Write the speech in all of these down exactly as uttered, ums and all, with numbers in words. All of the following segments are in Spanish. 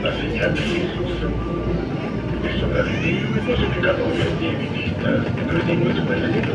la señal de Jesús. Eso me revivir los pecadores divinistas, redimió su verdadero.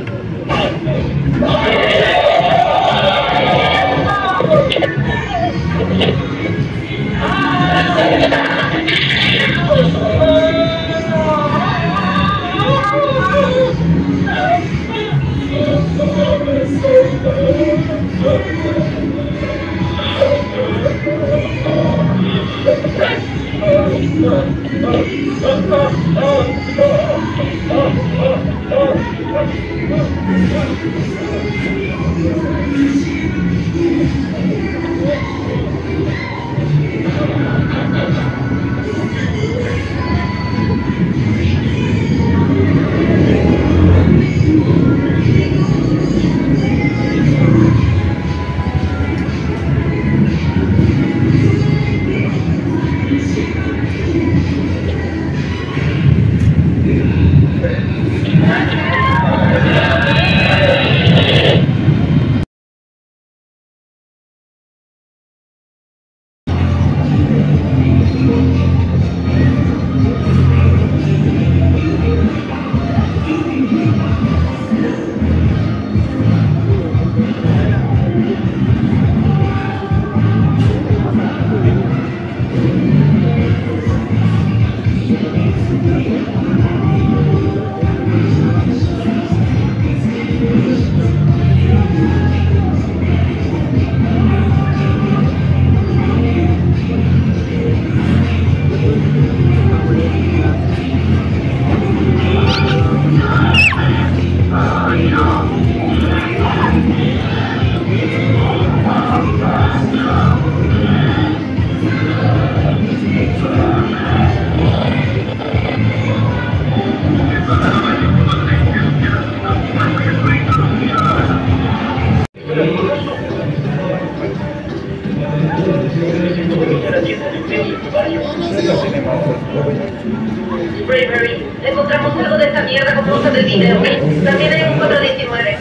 Bravery, encontramos algo de esta mierda con bolsas de dinero. También hay un cuatro diecinueve.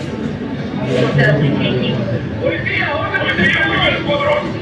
No será difícil. ¡Policía! ¡Orden! ¡Policía! ¡Muy bien, escuadrón!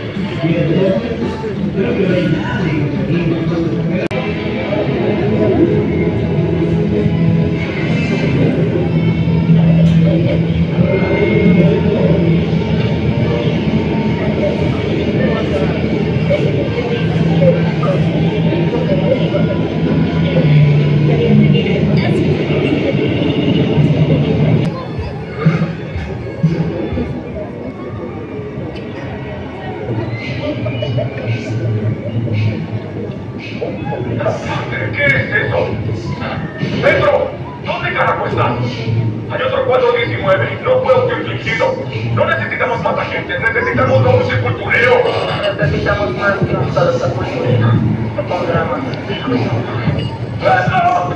¿Qué es eso? ¡Pedro! ¿Dónde carajo estás? Hay otro cuatro diecinueve. No fue autoinfligido. No necesitamos más agentes. Necesitamos un sepulturero. Necesitamos más que un solo sepulturero. Se pondrá más. ¡Pedro!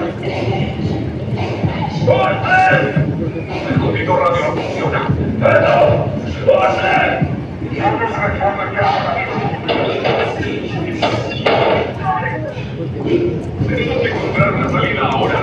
¡Orden! El código radio no funciona. ¡Pedro! ¡Orden! ¡Dame una reforma ya! Tenemos que encontrar una salida ahora.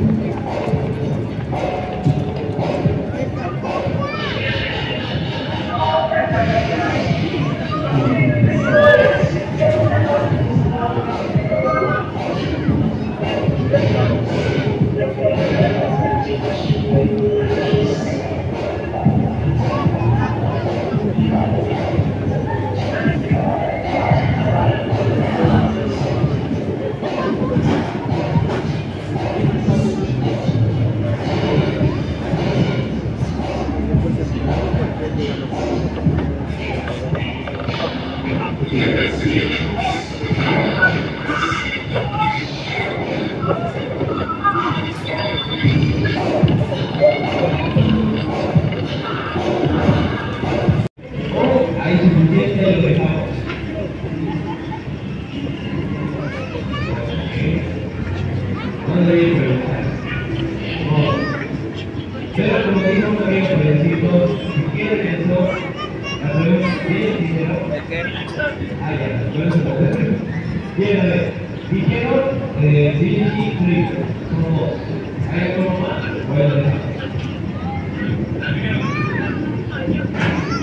Pero como dijo un amigo por decirlo, si quieren eso, la prueba bien dijeron. Ah, ya, por eso. Bien, a ver, dijeron eh, Vinci Creek, como hay como más, bueno,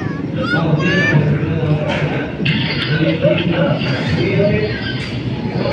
vamos bien, vamos a ver ahora.